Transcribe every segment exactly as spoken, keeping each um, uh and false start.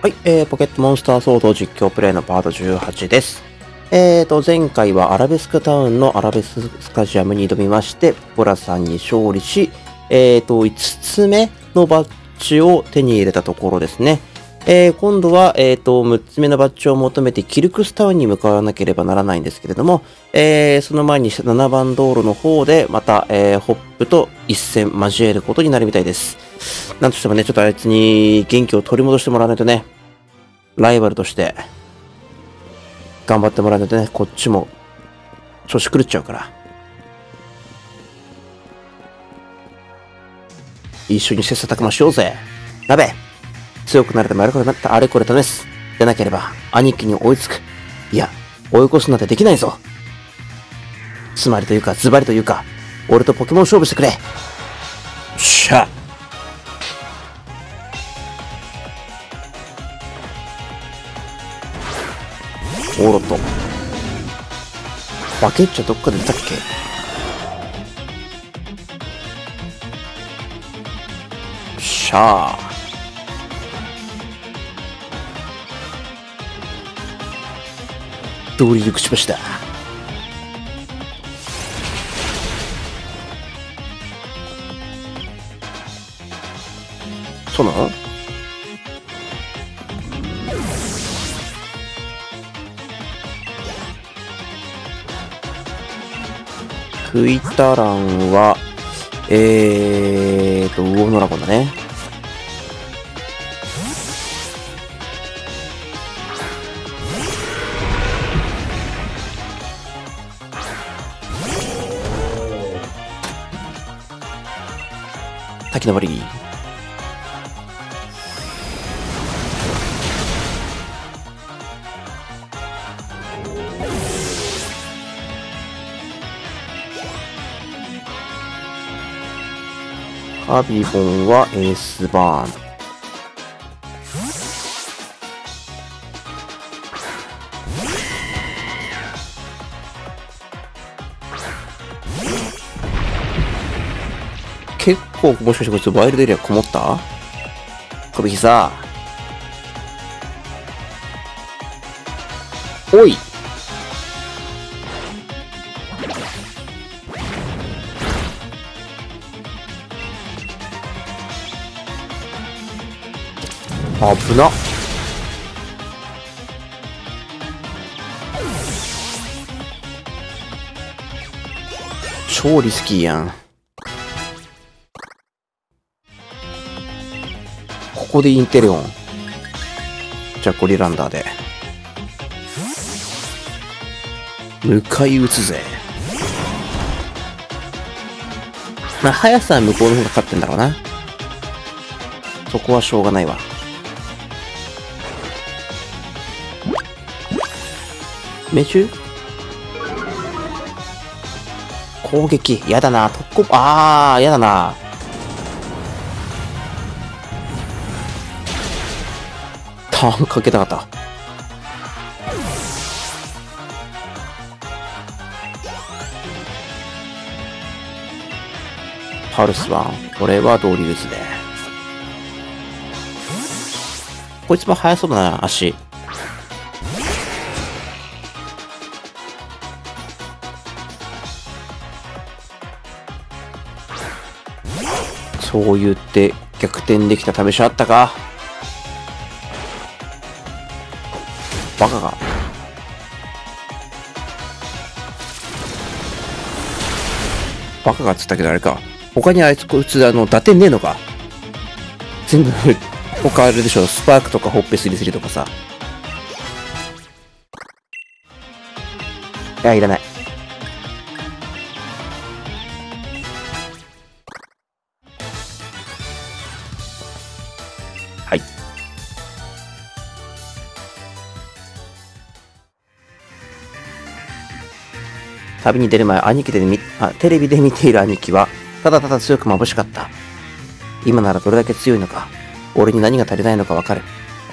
はい、えー、ポケットモンスターソード実況プレイのパートじゅうはちです。えーと、前回はアラベスクタウンのアラベススタジアムに挑みまして、ポラさんに勝利し、えーと、いつつめのバッジを手に入れたところですね。えー、今度は、えーと、むっつめのバッジを求めてキルクスタウンに向かわなければならないんですけれども、えー、その前にななばん道路の方で、また、えー、ホップと一戦交えることになるみたいです。なんとしてもね、ちょっとあいつに元気を取り戻してもらわないとね、ライバルとして、頑張ってもらわないとね、こっちも、調子狂っちゃうから。一緒に切磋琢磨しようぜ。鍋強くなれてもあれこれなったあれこれ試す。でなければ、兄貴に追いつく。いや、追い越すなんてできないぞ。つまりというか、ズバリというか、俺とポケモン勝負してくれ。よっしゃ。オーロット。バケッチャどっかで出たっけ？しゃあ。ドリル口しだ。そうなの？クイタランは、えーと、ウオノラゴンだね。滝登り。カビボンはエースバーン。結構、もしかしてこいつワイルドエリアこもった？この日さ。おい！危なっ。超リスキーやん。ここでインテレオン。じゃあゴリランダーで。迎え撃つぜ。まあ、速さは向こうの方が勝ってんだろうな。そこはしょうがないわ。命中？攻撃。やだな。特攻。あー、やだな。ターンかけたかった。パルスワン。これはドリルズで。こいつも速そうだな、足。そう言って逆転できた試しあったか？バカが。バカがっつったけどあれか。他にあいつこいつあの打点ねえのか？全部他あれでしょ。スパークとかホッペスリスリとかさ。いや、いらない。はい。旅に出る前、兄貴で見あ、テレビで見ている兄貴は、ただただ強く眩しかった。今ならどれだけ強いのか、俺に何が足りないのかわかる。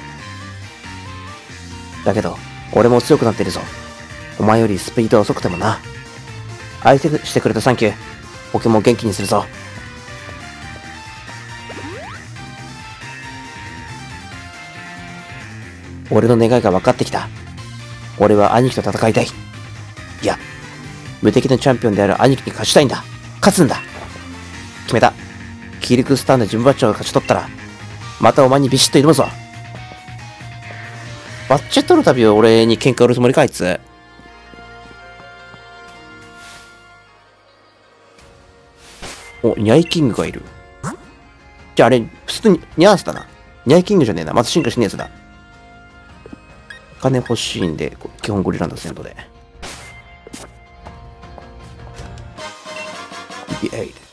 だけど、俺も強くなっているぞ。お前よりスピードは遅くてもな。相手してくれたサンキュー。ポケモン元気にするぞ。 俺の願いが分かってきた。俺は兄貴と戦いたい。いや、無敵のチャンピオンである兄貴に勝ちたいんだ。勝つんだ。決めた。キルクスターンで順バッジを勝ち取ったら、またお前にビシッと挑むぞ。バッジ取るたび俺に喧嘩売るつもりか、あいつ。お、ニャイキングがいる。じゃああれ、普通にニャースだな。ニャイキングじゃねえな。まず進化しねえやつだ。お金欲しいんで、基本グリランドセントで。ビエイ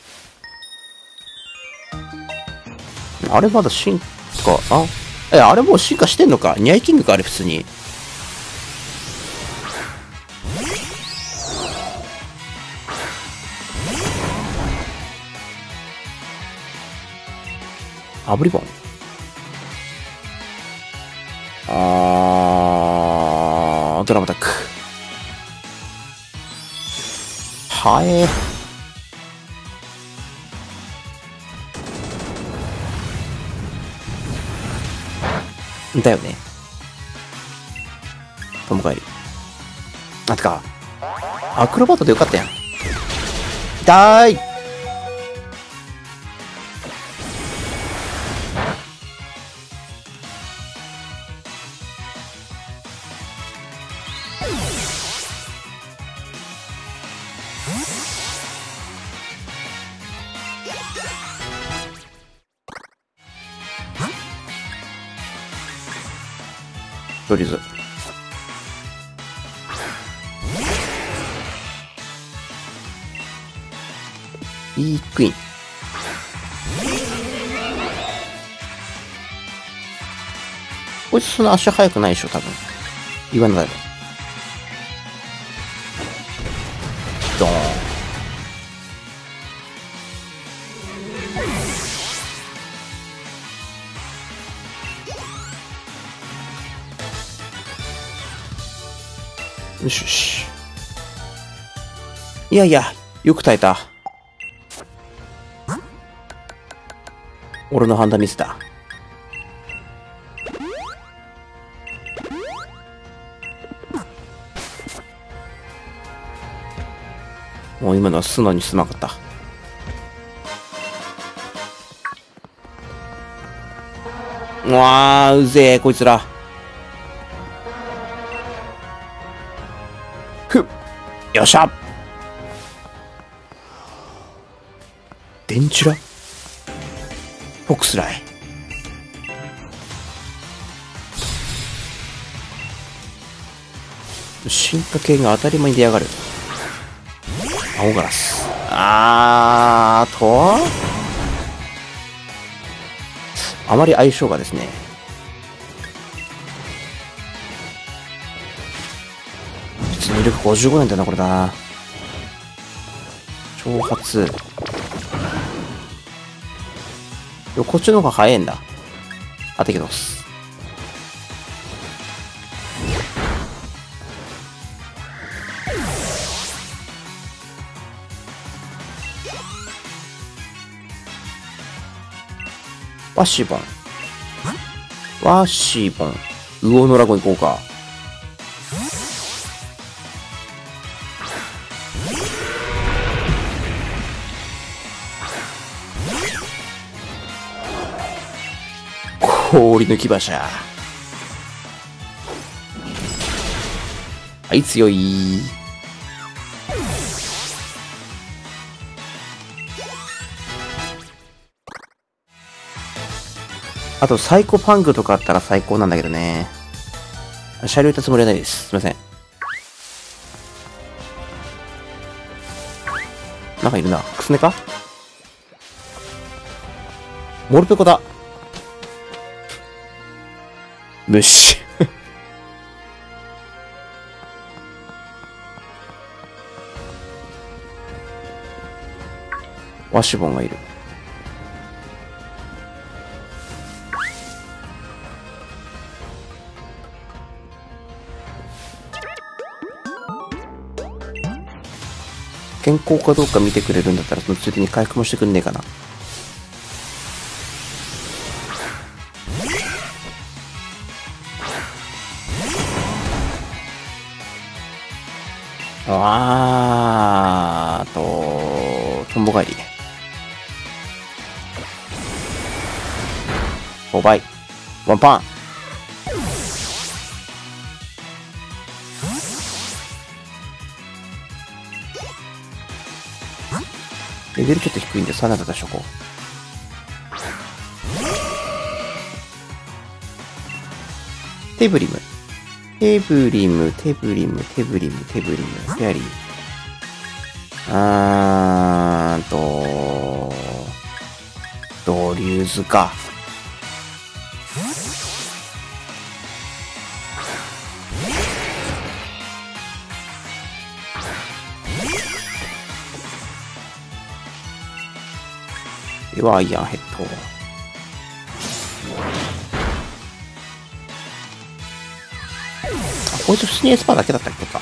ド。あれまだ進化、あえ、あれもう進化してんのか。ニャイキングか、あれ普通に。アブリボン。あー、ドラマタック。はえー。だよね。友帰り。あ、てか、アクロバットでよかったやん。痛い。とりあえず。いいクイーン。こいつそんな足速くないでしょ、多分。言わないだろ。ドーン。よしよし。いやいや、よく耐えた。俺の判断ミスだ。もう今のは素直にすまなかった。うわー、うぜえ、こいつら。ふっ、よっしゃ。デンチュラフォックスライ。進化系が当たり前に出やがる。青ガラス。あーとあまり相性がですね。実に力ごじゅうごねんだな、これだな。挑発。こっちの方が早いんだ。当てきます。ワシボン。ワシボン。ウオノラゴ行こうか。氷抜き馬車。はい、強い。あと、サイコパングとかあったら最高なんだけどね。車両行ったつもりはないです。すいません。なんかいるな。クスネかモルペコだ。無視。ワシボンがいる。健康かどうか見てくれるんだったら、そのついでに回復もしてくんねえかな。 あーと、トンボ帰り。ごばい。ワンパン。レベルちょっと低いんでさんなな出しとこう。テブリム。テブリム、テブリム、テブリム、テブリム、フェアリー。あーんと、ドリューズか。では、アイアンヘッド。あ、こいつ普通にエスパーだけだったっけか。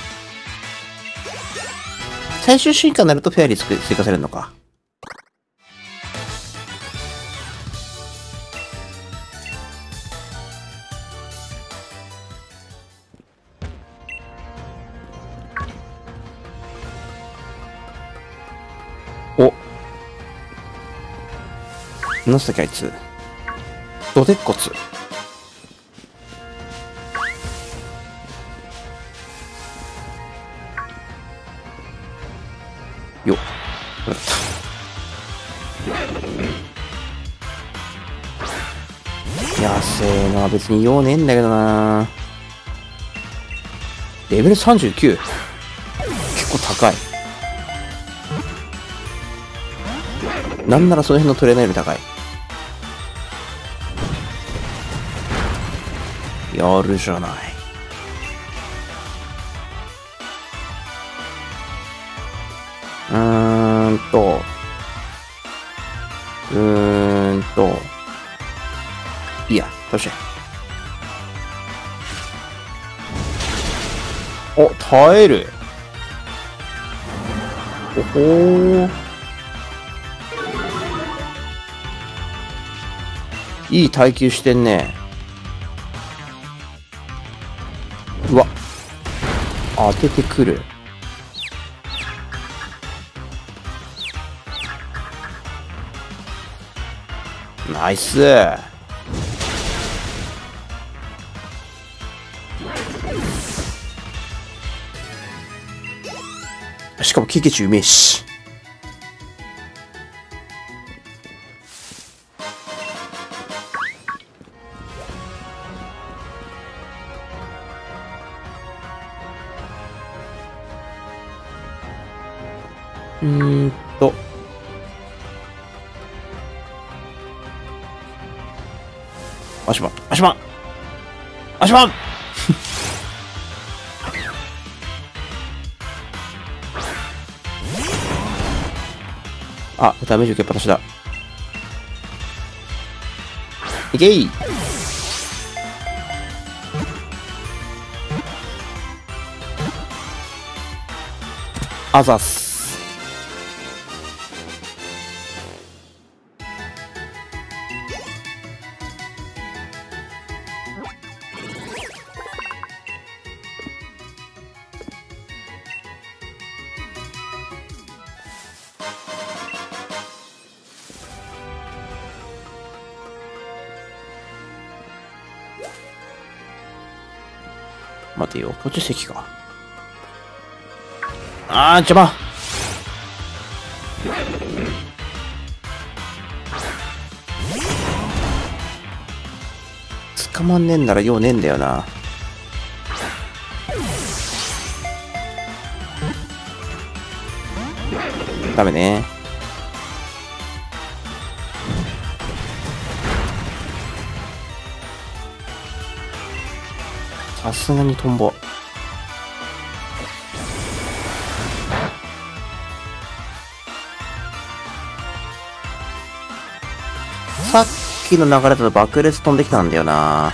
最終進化になるとフェアリー追加されるのか。お。何すったっけあいつ。ド鉄骨。よっ。これだった。やせえな。別に用ねえんだけどな。レベルさんじゅうきゅう。結構高い。なんならその辺のトレーナーより高い。やるじゃない。うーんと。うーんと。いいや、どうして。お、耐える。おほー。いい耐久してんね。うわ。当ててくる。ナイス。しかも経験値うめえし。うーんと。足場、足場足場あ、ダメージ受けっぱなしだ。いけい。あざっす。待てよ、こっち席か。あー、邪魔。捕まんねえんなら用ねえんだよな。ダメね。さすがにトンボ。さっきの流れだと爆裂飛んできたんだよな。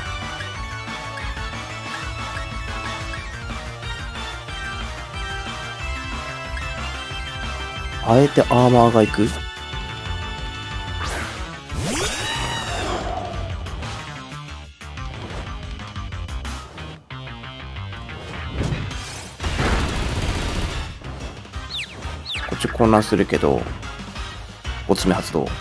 あえてアーマーが行く。 こっち混乱するけど、ごつめ発動。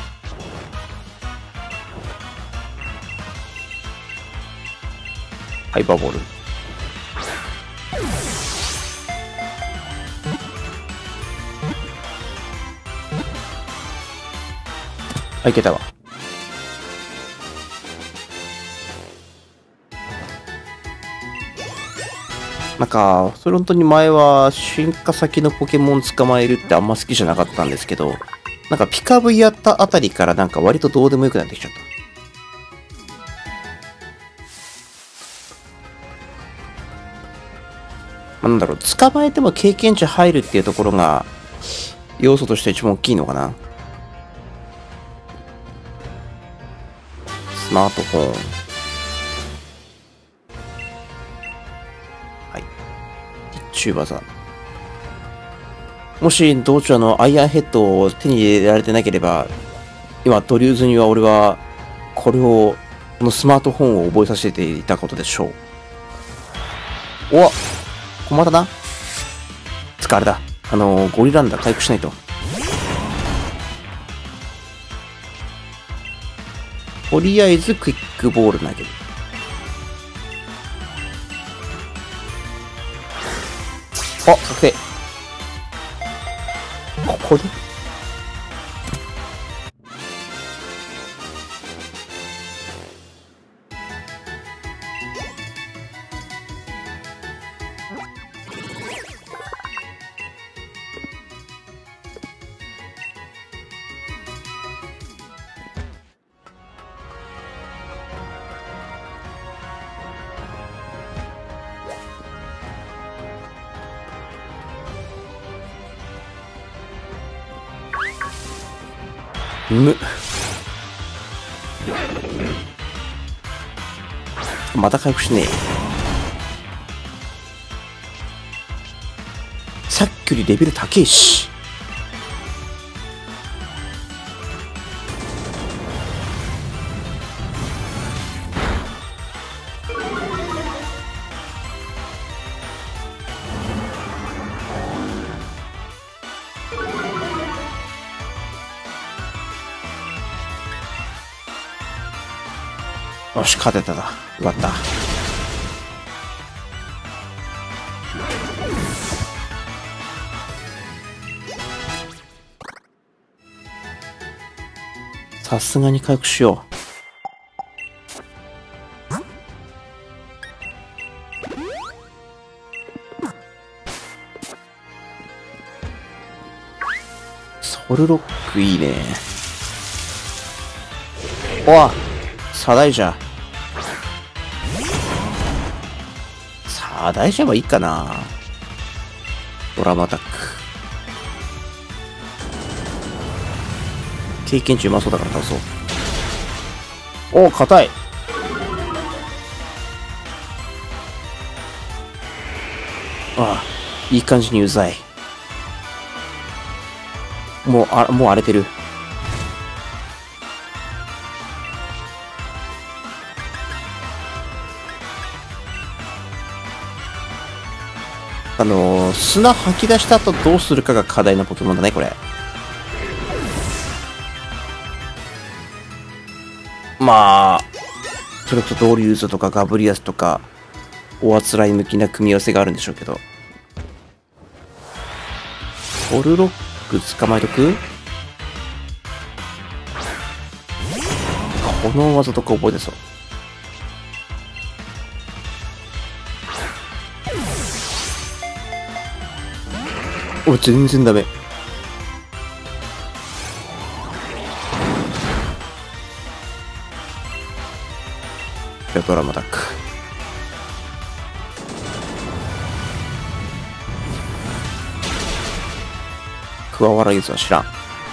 ハイパーボール。あ、いけたわ。なんか、それ本当に前は進化先のポケモン捕まえるってあんま好きじゃなかったんですけど、なんかピカブやったあたりからなんか割とどうでもよくなってきちゃった。まあ、なんだろう、捕まえても経験値入るっていうところが要素として一番大きいのかな。スマートフォン。はい。一中技。もし道中のアイアンヘッドを手に入れられてなければ、今ドリューズには俺はこれを、このスマートフォンを覚えさせていたことでしょう。お、困ったな。つかあれだ。あのー、ゴリランダ回復しないと。とりあえずクイックボール投げる。あ、確定。ここでむまた回復しねえ。さっきよりレベル高えし。よし、勝てたな。よかった。さすがに回復しよう。ソルロックいいね。おい、サダイジャー。サダイジャーはいいかな。ドラムアタック。経験値うまそうだから倒そう。おお、硬い。ああ、いい感じにうざい。もう、あ、もう荒れてる。あのー、砂吐き出した後どうするかが課題のポケモンだね、これ。まあ、それこそドリューズとかガブリアスとか、おあつらい向きな組み合わせがあるんでしょうけど。ソルロック捕まえとく？この技とか覚えてそう。お、全然ダメ。ドラマタック。桑原ゆずは知らん。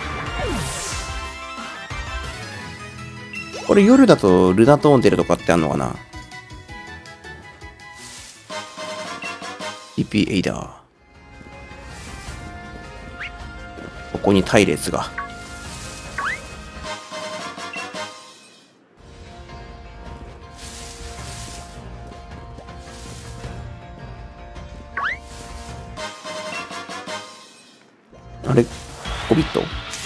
これ夜だとルナトーン出るとかってあんのかな。 ティーピー エイダー。ここに隊列が。 あれゴビット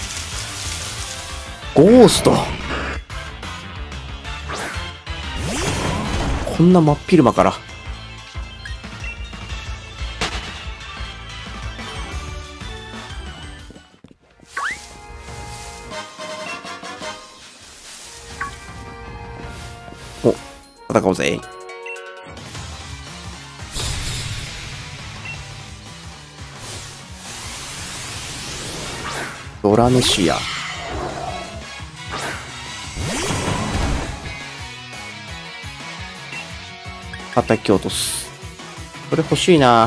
ゴーストこんな真っ昼間からお戦おうぜ。ドラネシア叩き落とす。これ欲しいな。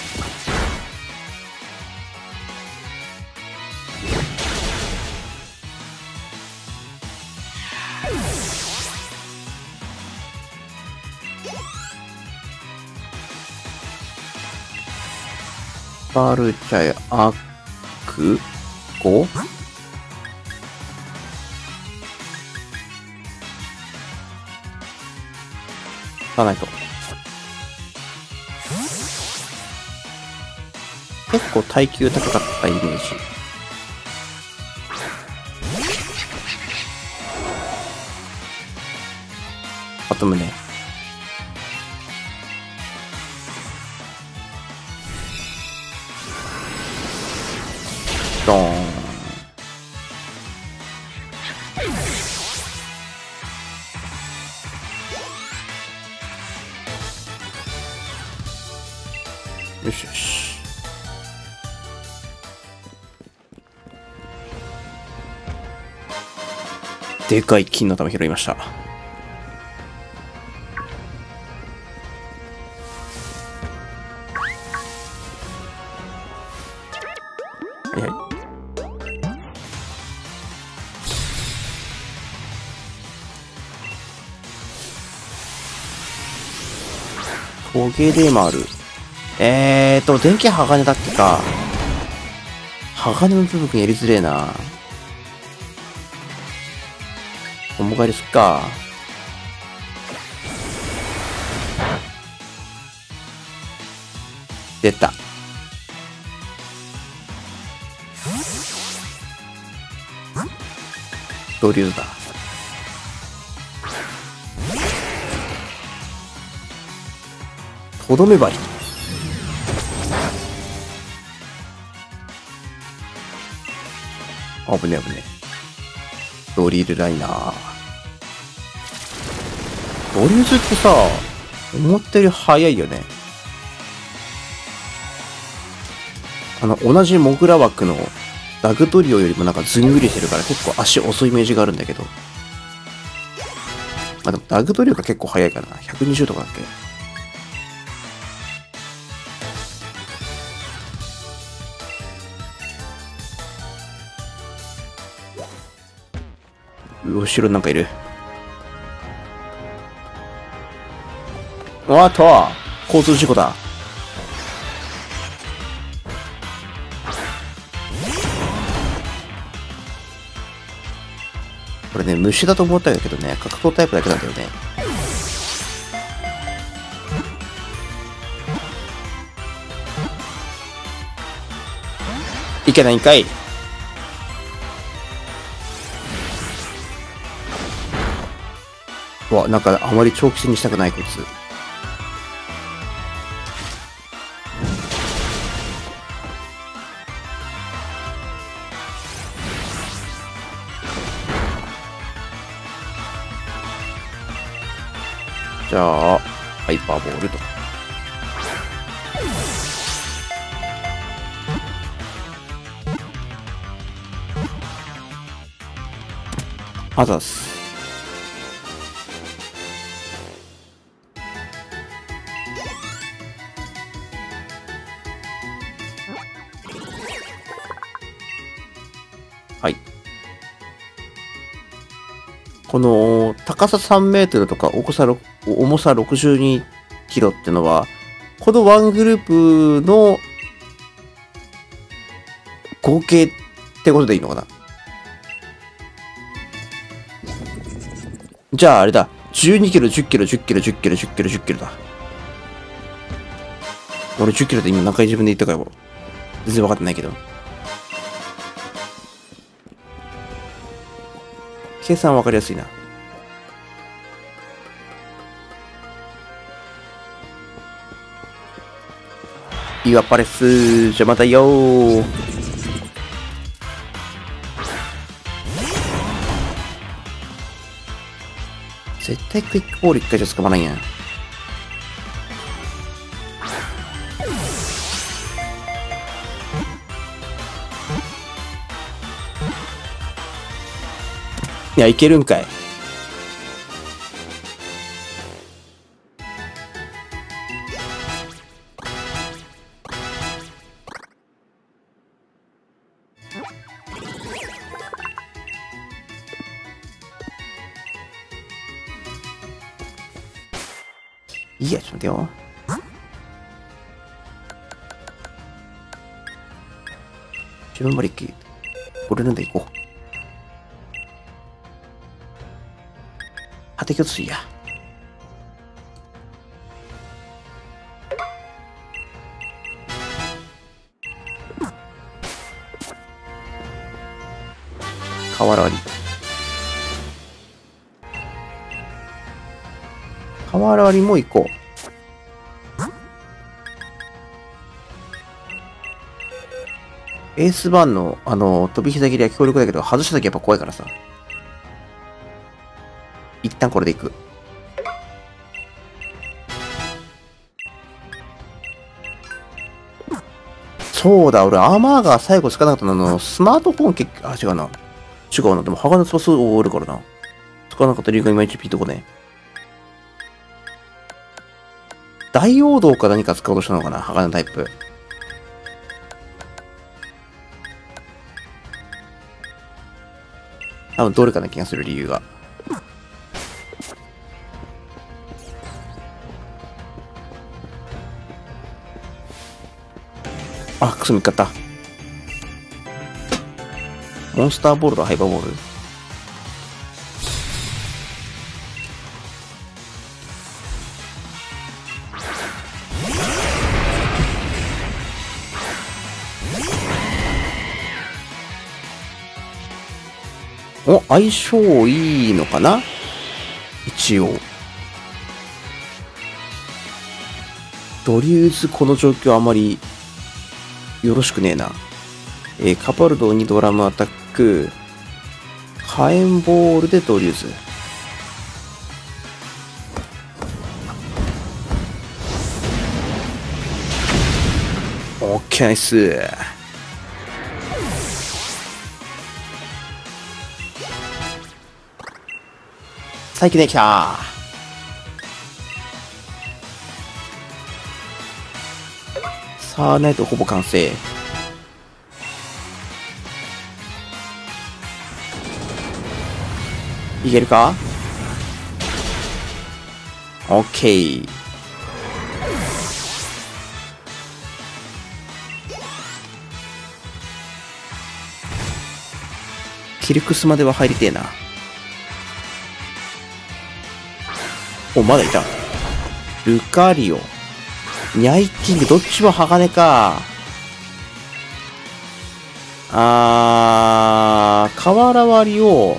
バルチャイアクゴかないと。結構耐久高かったイメージ。あと胸。ドーン。よしよし。でかい金の玉拾いました。はいはい。トゲでもある。えーと、電気鋼だっけか。鋼の部分やりづれえな。桃返りすっか。出た。ドリューだ。とどめ針。危ね危ね。ドリルライナー。ドリューズってさ、思ったより速いよね。あの、同じモグラ枠のダグトリオよりもなんかずんぐりしてるから結構足遅いイメージがあるんだけど。まあでもダグトリオが結構速いからな。ひゃくにじゅうとかだっけ。後ろになんかいる。あっと交通事故だ。これね、虫だと思ったんだけどね、格闘タイプだけなんだよね。いけないんかい。うわ、なんかあまり長期戦にしたくないこいつ。じゃあ、ハイパーボールと。あざっす。はい。この高ささんメートルとか重さ重さろくじゅうにキロってのは、このワングループの合計ってことでいいのかな。じゃああれだ。じゅうにキロ、じゅっキロ、じゅっキロ、じゅっキロ、じゅっキロ、じゅっキロだ。俺じゅっキロで今何回自分で言ったかよ。全然分かってないけど。 計算わかりやすいな。イワパレス、じゃあまたよー。絶対クイックボール一回じゃ捕まらんやん。いや、いけるんかい。いいや、ちょっと待ってよ。自分まで行き、これなんで行こう。果て巨水や。河原割り。河原割りも行こう。エースバーンの、あの、飛び膝切りは強力だけど、外した時やっぱ怖いからさ。一旦これでいく。そうだ、俺アーマーが最後つかなかったの、あの、スマートフォン結局、あ、違うな。違うな。でも、鋼の翼をおるからな。つかなかった理由がいまいちピンとこね。大王道か何か使おうとしたのかな、鋼のタイプ。多分どれかな気がする理由が。あ、クソ見つかった。モンスターボールとハイパーボール。お、相性いいのかな一応。とりあえずこの状況あまりよろしくねえな。えー、カパルドにドラムアタック、火炎ボールでドリューズ。オッケーナイス。最近できた。さあ、ナイトほぼ完成。いけるか？オッケー。キルクスまでは入りてえな。お、まだいた。ルカリオ。ニャイキング、どっちも鋼か。あー、瓦割りを、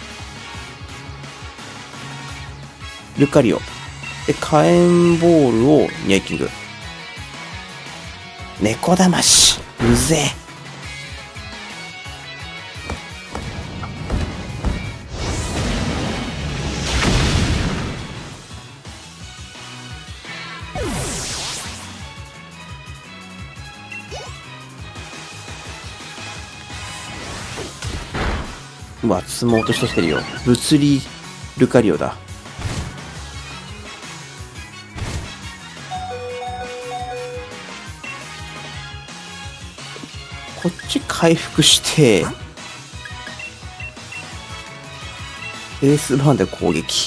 ルカリオ。で、火炎ボールをニャイキング。猫だまし。うぜえ。うわ、積もうとしてきてるよ。物理ルカリオだ。こっち回復して、エースバーンで攻撃。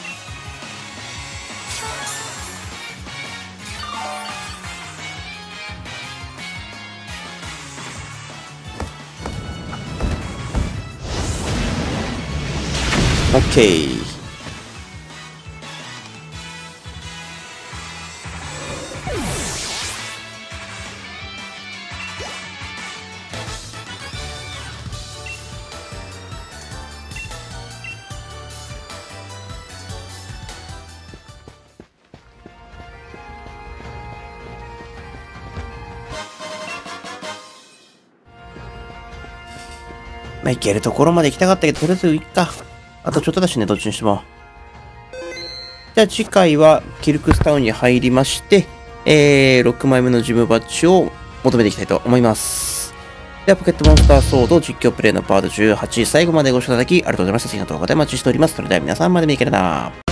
オッケー。 まあ、行けるところまで行きたかったけど、とりあえずいっか。あとちょっとだしね、どっちにしても。じゃあ次回は、キルクスタウンに入りまして、えー、ろくまいめのジムバッジを求めていきたいと思います。では、ポケットモンスターソード実況プレイのパートじゅうはち、最後までご視聴いただきありがとうございました。次の動画でお待ちしております。それでは皆さんまで見いけるな。